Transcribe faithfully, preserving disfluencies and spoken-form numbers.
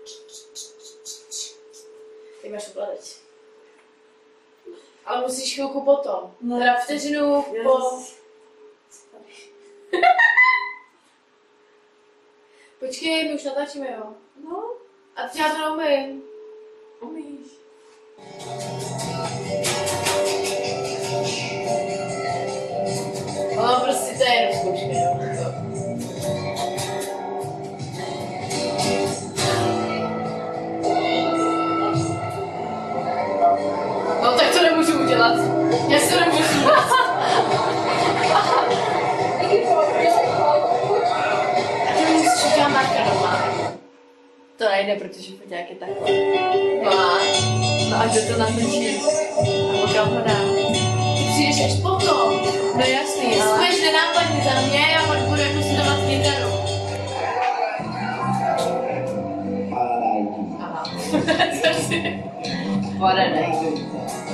Ty máš ukladač. Ale musíš chvilku potom. No. Teda vteřinu po... Počkej, my už natáčíme, jo? No. A ty já to neumím. Umíš. No prostě to je jenom zkouška, jo? No tak to nemůžu udělat. Já si to nemůžu udělat. A ty musíš udělat marka doma. To nejde, protože foťák je takhle. No a? No a kdo to natočí? A kam ho dám? Ty přijdeš až potom. No jasný, ale... Budeš nenápadně za mě a pak budu jako studovat kytaru. Aha. What an idea.